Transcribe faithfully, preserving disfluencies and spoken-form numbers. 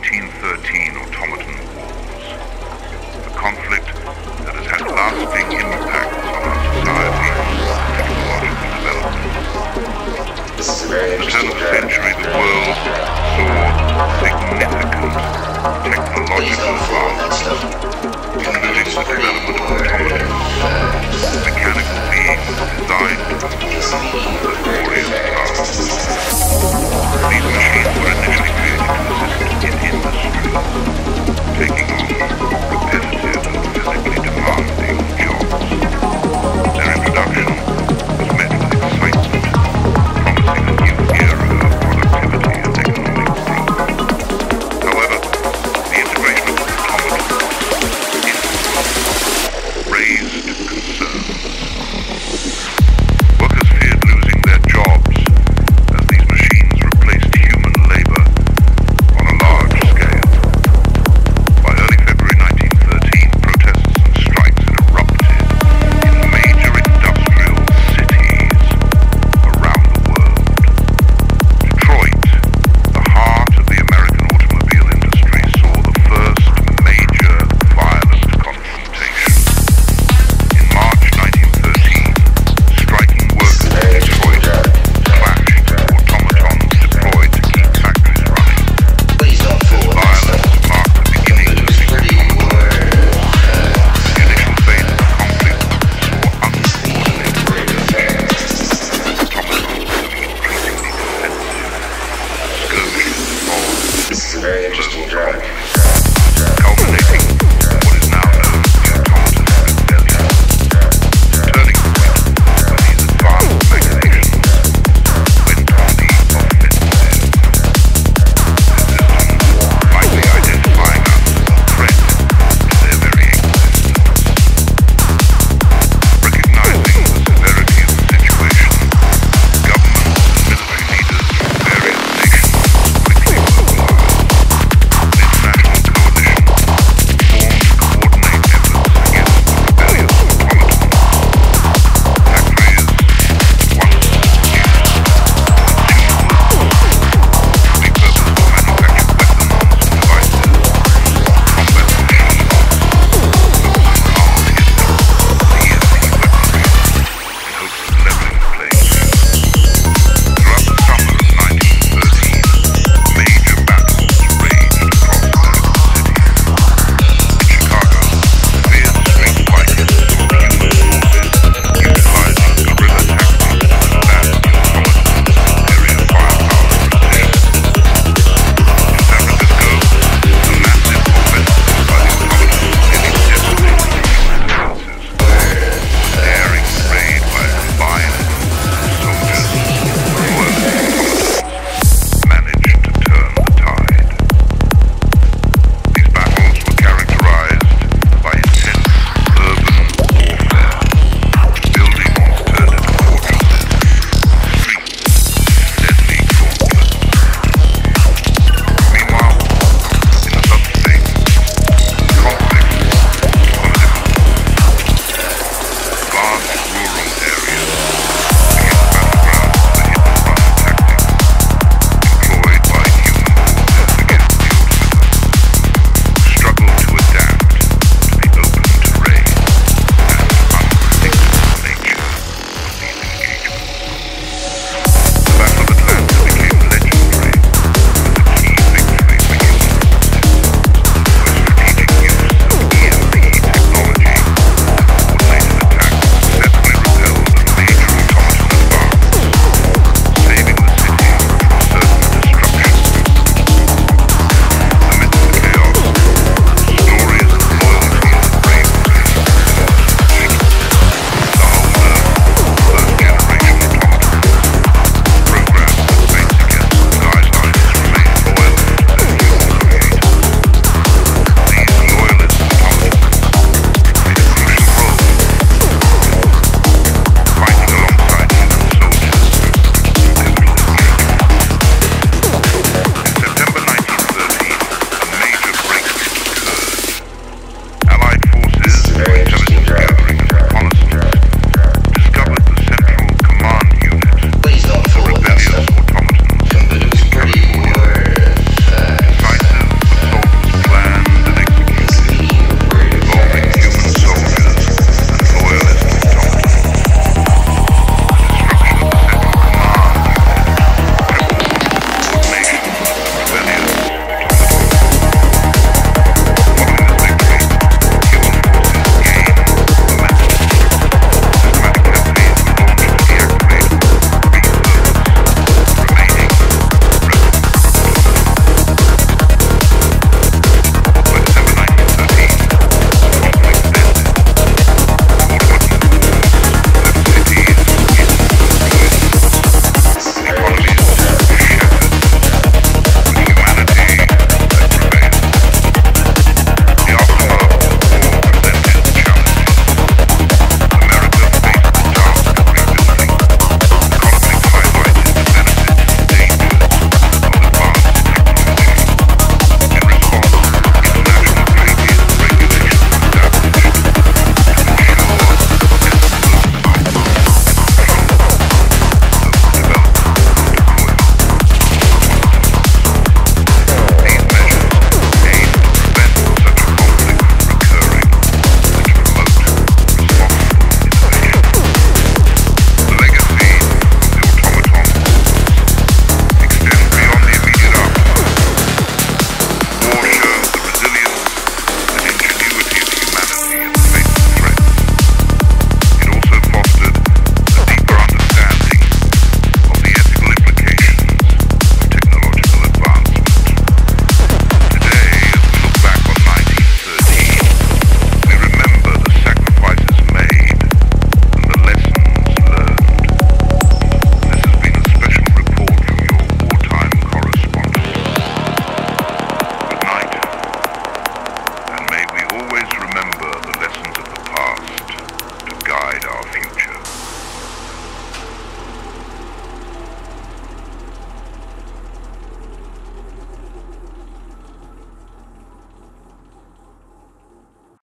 nineteen thirteen automaton wars, a conflict that has had lasting impacts on our society and technological development. At the turn of the century, the world saw significant technological advances, including the development of automatons, mechanical beings designed to perform laborious tasks. These machines were initially created to assist in industry, taking on repetitive and physically demanding jobs. Their introduction was met with excitement, promising a new era of productivity and economic growth. However, the integration of automatons raised concerns. Workers feared losing their jobs as these machines replaced human labor on a large scale. By early February nineteen thirteen, protests and strikes had erupted in major industrial cities around the world. Detroit, the heart of the American automobile industry, saw the first major violent confrontation. In March nineteen thirteen, striking workers in Detroit clashed with automatons deployed to keep factories running. This violence marked the beginning of the automaton. The initial phase of the conflict saw uncoordinated production, with automatons becoming increasingly defensive. Skirmishes evolved into full-blown conflict, culminating